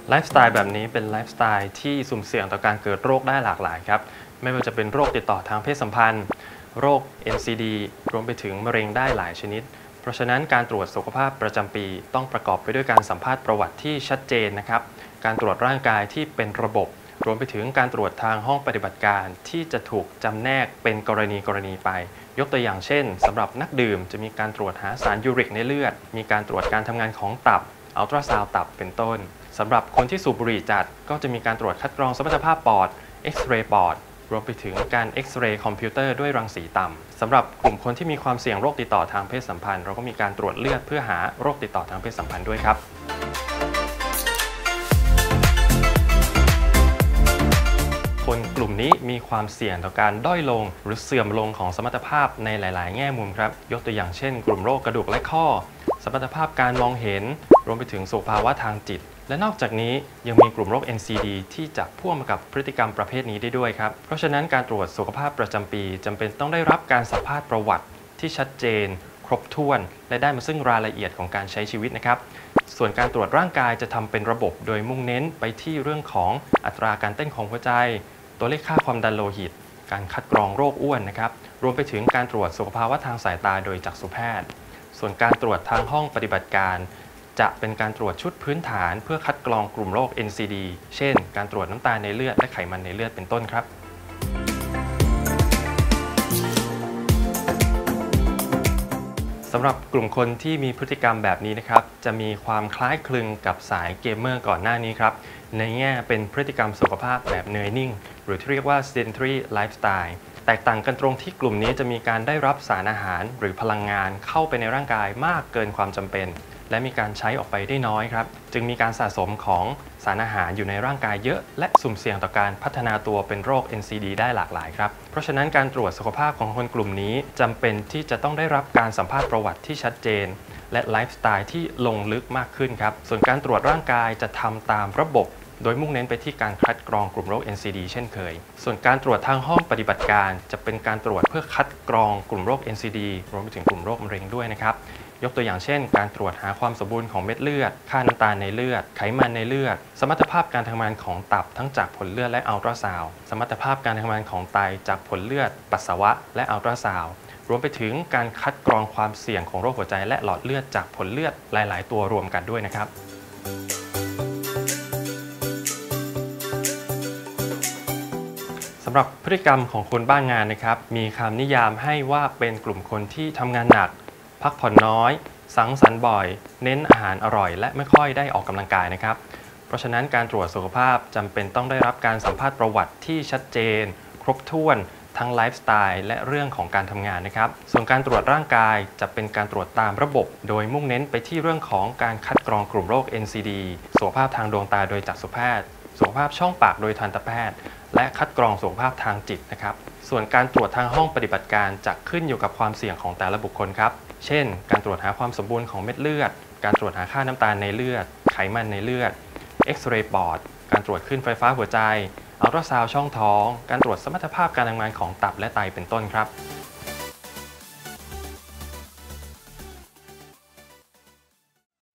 ไลฟ์สไตล์แบบนี้เป็นไลฟ์สไตล์ที่สุ่มเสี่ยงต่อการเกิดโรคได้หลากหลายครับไม่ว่าจะเป็นโรคติดต่อทางเพศสัมพันธ์โรค NCD รวมไปถึงมะเร็งได้หลายชนิดเพราะฉะนั้นการตรวจสุขภาพประจำปีต้องประกอบไปด้วยการสัมภาษณ์ประวัติที่ชัดเจนนะครับการตรวจร่างกายที่เป็นระบบรวมไปถึงการตรวจทางห้องปฏิบัติการที่จะถูกจำแนกเป็นกรณีไปยกตัวอย่างเช่นสำหรับนักดื่มจะมีการตรวจหาสารยูริกในเลือดมีการตรวจการทำงานของตับอัลตราซาวด์ตับเป็นต้นสำหรับคนที่สูบบุหรี่จัดก็จะมีการตรวจคัดกรองสมรรถภาพปอดเอ็กซเรย์ปอดรวมไปถึงการเอ็กซเรย์คอมพิวเตอร์ด้วยรังสีต่ำสำหรับกลุ่มคนที่มีความเสี่ยงโรคติดต่อทางเพศสัมพันธ์เราก็มีการตรวจเลือดเพื่อหาโรคติดต่อทางเพศสัมพันธ์ด้วยครับคนกลุ่มนี้มีความเสี่ยงต่อการด้อยลงหรือเสื่อมลงของสมรรถภาพในหลายๆแง่มุมครับยกตัวอย่างเช่นกลุ่มโรคกระดูกและข้อสมรรถภาพการมองเห็นรวมไปถึงสุขภาวะทางจิตและนอกจากนี้ยังมีกลุ่มโรค NCD ที่จะพ่วงมากับพฤติกรรมประเภทนี้ได้ด้วยครับเพราะฉะนั้นการตรวจสุขภาพประจำปีจำเป็นต้องได้รับการสัมภาษณ์ประวัติที่ชัดเจนครบถ้วนและได้มาซึ่งรายละเอียดของการใช้ชีวิตนะครับส่วนการตรวจร่างกายจะทำเป็นระบบโดยมุ่งเน้นไปที่เรื่องของอัตราการเต้นของหัวใจตัวเลขค่าความดันโลหิตการคัดกรองโรคอ้วนนะครับรวมไปถึงการตรวจสุขภาวะทางสายตาโดยจักษุแพทย์ส่วนการตรวจทางห้องปฏิบัติการจะเป็นการตรวจชุดพื้นฐานเพื่อคัดกรองกลุ่มโรค NCD เช่นการตรวจน้ำตาลในเลือดและไขมันในเลือดเป็นต้นครับสำหรับกลุ่มคนที่มีพฤติกรรมแบบนี้นะครับจะมีความคล้ายคลึงกับสายเกมเมอร์ก่อนหน้านี้ครับในแง่เป็นพฤติกรรมสุขภาพแบบเนยนิ่งหรือที่เรียกว่า sedentary lifestyle แตกต่างกันตรงที่กลุ่มนี้จะมีการได้รับสารอาหารหรือพลังงานเข้าไปในร่างกายมากเกินความจำเป็นและมีการใช้ออกไปได้น้อยครับจึงมีการสะสมของสารอาหารอยู่ในร่างกายเยอะและสุ่มเสี่ยงต่อการพัฒนาตัวเป็นโรค NCD ได้หลากหลายครับเพราะฉะนั้นการตรวจสุขภาพของคนกลุ่มนี้จำเป็นที่จะต้องได้รับการสัมภาษณ์ประวัติที่ชัดเจนและไลฟ์สไตล์ที่ลงลึกมากขึ้นครับส่วนการตรวจร่างกายจะทำตามระบบโดยมุ่งเน้นไปที่การคัดกรองกลุ่มโรค NCD เช่นเคยส่วนการตรวจทางห้องปฏิบัติการจะเป็นการตรวจเพื่อคัดกรองกลุ่มโรค NCD รวมไปถึงกลุ่มโรคมะเร็งด้วยนะครับยกตัวอย่างเช่นการตรวจหาความสมบูรณ์ของเม็ดเลือดค่าน้ำตาลในเลือดไขมันในเลือดสมรรถภาพการทำงานของตับทั้งจากผลเลือดและอัลตราซาวด์สมรรถภาพการทำงานของไตจากผลเลือดปัสสาวะและอัลตราซาวด์รวมไปถึงการคัดกรองความเสี่ยงของโรคหัวใจและหลอดเลือดจากผลเลือดหลายๆตัวรวมกันด้วยนะครับสำหรับพฤติกรรมของคนบ้างงานนะครับมีคำนิยามให้ว่าเป็นกลุ่มคนที่ทำงานหนักพักผ่อนน้อยสังสรรค์บ่อยเน้นอาหารอร่อยและไม่ค่อยได้ออกกำลังกายนะครับเพราะฉะนั้นการตรวจสุขภาพจำเป็นต้องได้รับการสัมภาษณ์ประวัติที่ชัดเจนครบถ้วนทั้งไลฟ์สไตล์และเรื่องของการทำงานนะครับส่วนการตรวจร่างกายจะเป็นการตรวจตามระบบโดยมุ่งเน้นไปที่เรื่องของการคัดกรองกลุ่มโรค NCD สุขภาพทางดวงตาโดยจักษุแพทย์สุขภาพช่องปากโดยทันตแพทย์และคัดกรองสุขภาพทางจิตนะครับส่วนการตรวจทางห้องปฏิบัติการจะขึ้นอยู่กับความเสี่ยงของแต่ละบุคคลครับเช่นการตรวจหาความสมบูรณ์ของเม็ดเลือดการตรวจหาค่าน้ำตาลในเลือดไขมันในเลือดเอ็กซเรย์ปอดการตรวจคลื่นไฟฟ้าหัวใจอัลตราซาวด์ช่องท้องการตรวจสมรรถภาพการทำงานของตับและไตเป็นต้นครับ